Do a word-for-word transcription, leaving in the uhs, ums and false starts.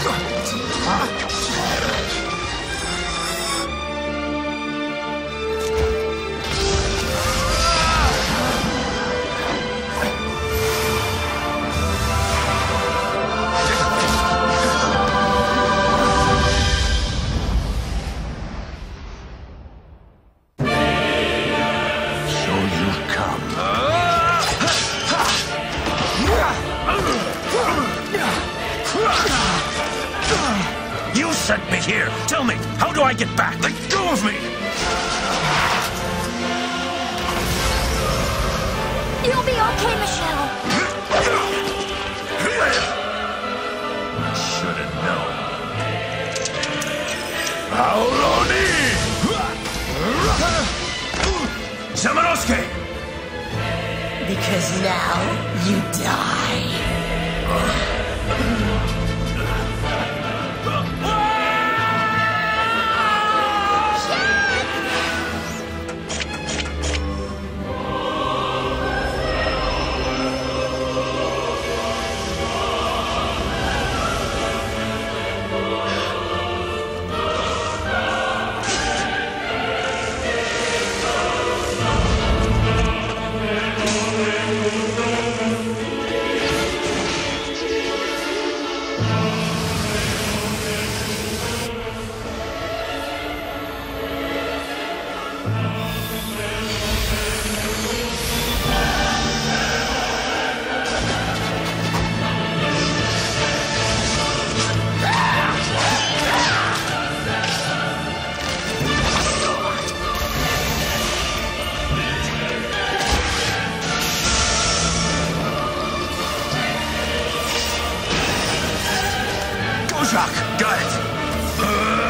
You sent me here. Tell me, how do I get back? Let go of me! You'll be okay, Michelle. Should have known. Auloni! Samanosuke! Because now you die. Got it!